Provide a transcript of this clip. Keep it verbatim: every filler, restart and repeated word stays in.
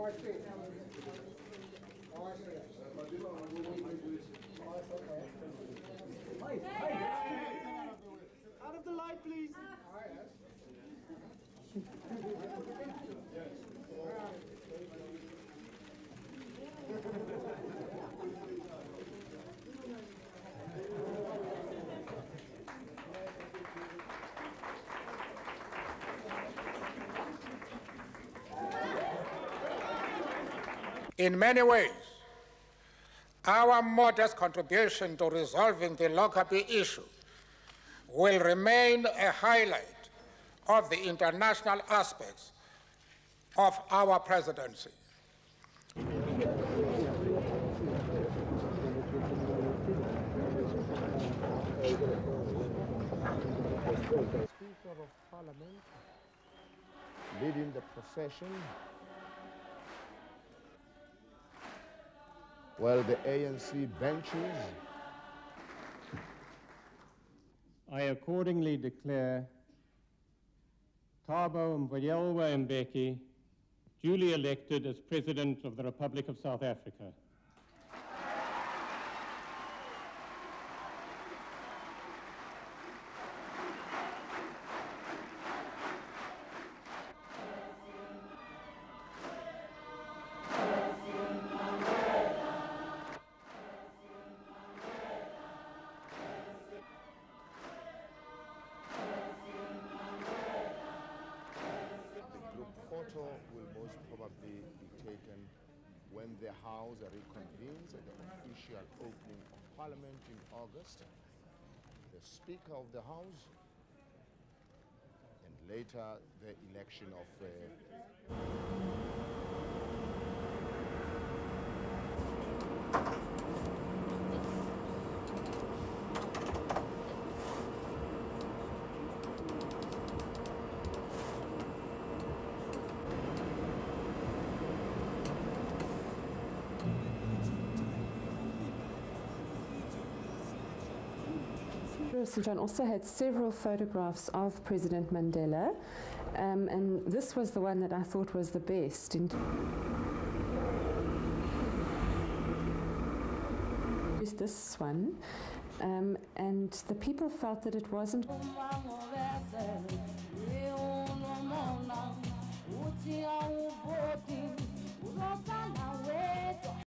Out of the light, please. In many ways, our modest contribution to resolving the Lockerbie issue will remain a highlight of the international aspects of our presidency. Speaker of Parliament, leading the procession, while the A N C benches. I accordingly declare Thabo Mbeki duly elected as President of the Republic of South Africa. Photo will most probably be taken when the House reconvenes at the official opening of Parliament in August. The Speaker of the House, and later the election of uh, Saint John also had several photographs of President Mandela, um, and this was the one that I thought was the best. In this one, um, and the people felt that it wasn't.